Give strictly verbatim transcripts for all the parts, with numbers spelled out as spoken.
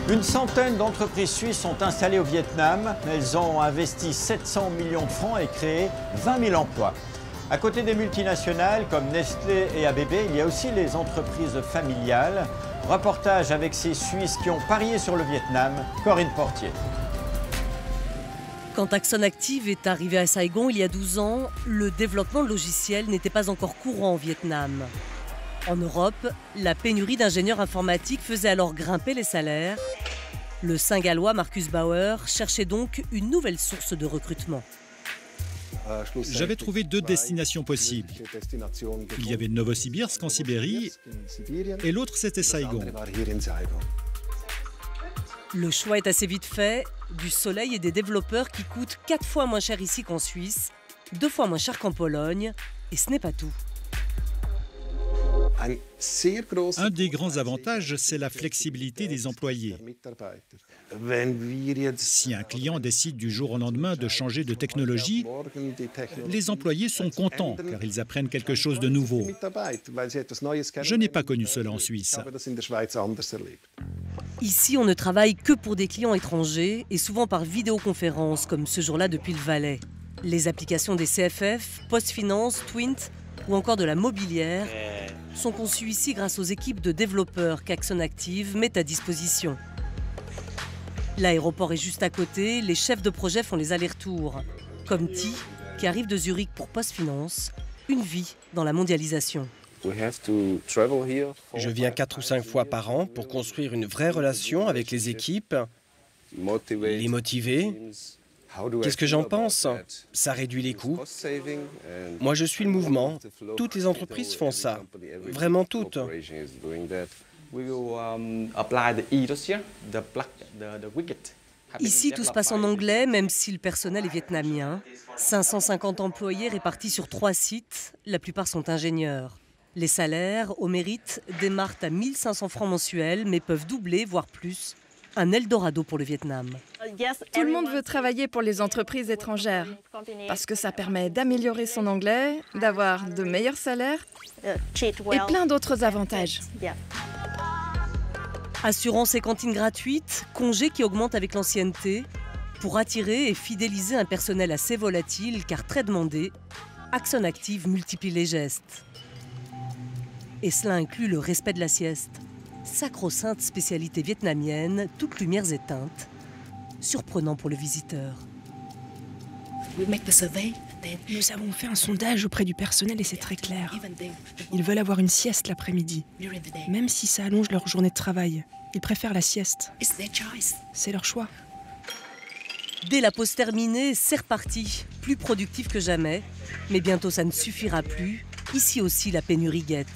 Une centaine d'entreprises suisses sont installées au Vietnam. Elles ont investi sept cents millions de francs et créé vingt mille emplois. À côté des multinationales comme Nestlé et A B B, il y a aussi les entreprises familiales. Reportage avec ces Suisses qui ont parié sur le Vietnam. Corinne Portier. Quand Axon Active est arrivé à Saigon il y a douze ans, le développement de logiciels n'était pas encore courant au Vietnam. En Europe, la pénurie d'ingénieurs informatiques faisait alors grimper les salaires. Le Saint-Gallois Marcus Bauer cherchait donc une nouvelle source de recrutement. J'avais trouvé deux destinations possibles. Il y avait Novosibirsk en Sibérie et l'autre c'était Saigon. Le choix est assez vite fait, du soleil et des développeurs qui coûtent quatre fois moins cher ici qu'en Suisse, deux fois moins cher qu'en Pologne, et ce n'est pas tout. Un des grands avantages, c'est la flexibilité des employés. Si un client décide du jour au lendemain de changer de technologie, les employés sont contents car ils apprennent quelque chose de nouveau. Je n'ai pas connu cela en Suisse. Ici, on ne travaille que pour des clients étrangers et souvent par vidéoconférence, comme ce jour-là depuis le Valais. Les applications des C F F, PostFinance, Twint ou encore de la mobilière sont conçues ici grâce aux équipes de développeurs qu'Axon Active met à disposition. L'aéroport est juste à côté, les chefs de projet font les allers-retours. Comme Ti, qui arrive de Zurich pour PostFinance, une vie dans la mondialisation. Je viens quatre ou cinq fois par an pour construire une vraie relation avec les équipes, les motiver. Qu'est-ce que j'en pense? Ça réduit les coûts. Moi, je suis le mouvement. Toutes les entreprises font ça. Vraiment toutes. Ici, tout se passe en anglais, même si le personnel est vietnamien. cinq cent cinquante employés répartis sur trois sites. La plupart sont ingénieurs. Les salaires, au mérite, démarrent à mille cinq cents francs mensuels, mais peuvent doubler, voire plus. Un Eldorado pour le Vietnam. Tout le monde veut travailler pour les entreprises étrangères parce que ça permet d'améliorer son anglais, d'avoir de meilleurs salaires et plein d'autres avantages. Assurance et cantine gratuite, congés qui augmentent avec l'ancienneté. Pour attirer et fidéliser un personnel assez volatile car très demandé, Axon Active multiplie les gestes. Et cela inclut le respect de la sieste. Sacro-sainte spécialité vietnamienne, toutes lumières éteintes. Surprenant pour le visiteur. Nous avons fait un sondage auprès du personnel et c'est très clair. Ils veulent avoir une sieste l'après-midi. Même si ça allonge leur journée de travail, ils préfèrent la sieste. C'est leur choix. Dès la pause terminée, c'est reparti. Plus productif que jamais. Mais bientôt ça ne suffira plus. Ici aussi la pénurie guette.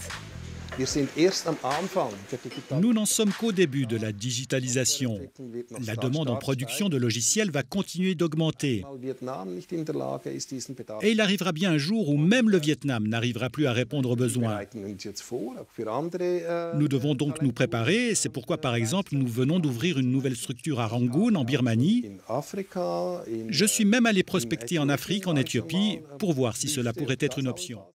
Nous n'en sommes qu'au début de la digitalisation. La demande en production de logiciels va continuer d'augmenter. Et il arrivera bien un jour où même le Vietnam n'arrivera plus à répondre aux besoins. Nous devons donc nous préparer. C'est pourquoi, par exemple, nous venons d'ouvrir une nouvelle structure à Rangoon, en Birmanie. Je suis même allé prospecter en Afrique, en Éthiopie, pour voir si cela pourrait être une option.